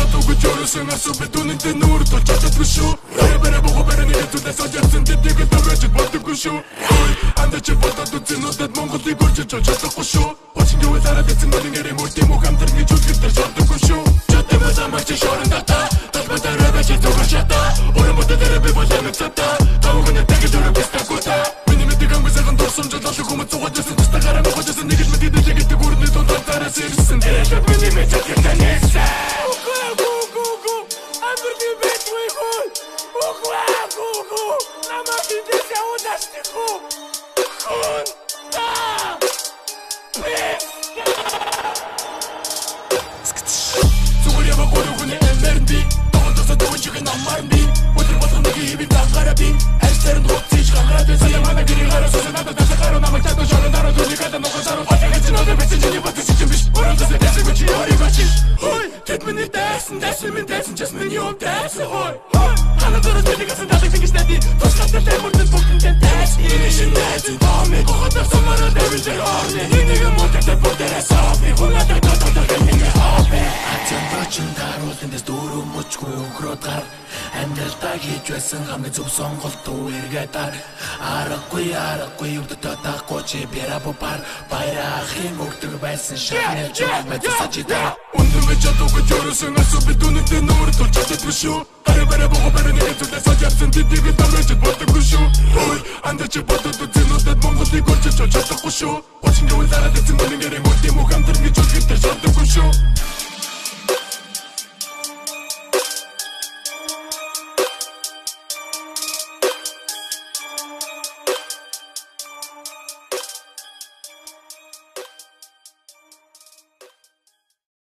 чадаагүй жөрөөсөн асуубай түүнтэй нүур тул чаддаггүй шүү. Бэрэ бого бэрэ нэг түнэ сажсан тэтгэл тавьж боддоггүй шүү. Андаж бодоод үзэнүүдэд Монголыг өрчөж чадахгүй шүү. Очень юу зараад эцэн мөрөнгөөр мөрти мухамтар гэж үзэхдээ чаддаггүй шүү. Чаддаг замаач шорон дата талбатаа рэвэж төгөшата. Оромот дээр би болон цата. Тавганы тэгэж өрөвстэй гота. Миний мэддэг ангасахан дурсамж жолоо хүмүүс цугадсан тастагараа моходжсэн нэг л мэддэг жигтэй гүрний тонтон тарас ирсэн. Тэр миний мэддэг таньса. Амьдралдаа хийж байсан хамгийн зөв сонголт үргээд аргагүй өвдөд таахгүй чи бэрабо пар баярахын өгдөг байсан шахнаж мэдсэжидэ Үндэмэж чадаагүй жөрөөсөн асуубай түүнтэй нүур тул чаддаггүй шүү. Бэрэ бого бэрэ нэг түнэ сажсан тэтгэл тавьж боддоггүй шүү. Андаж бодоод үзэнүүдэд Монголыг өрчөж чадахгүй шүү. Очень юу зараад эцэн мөрөнгөөр мөрти мухамтар гэж үзэхдээ чаддаггүй шүү.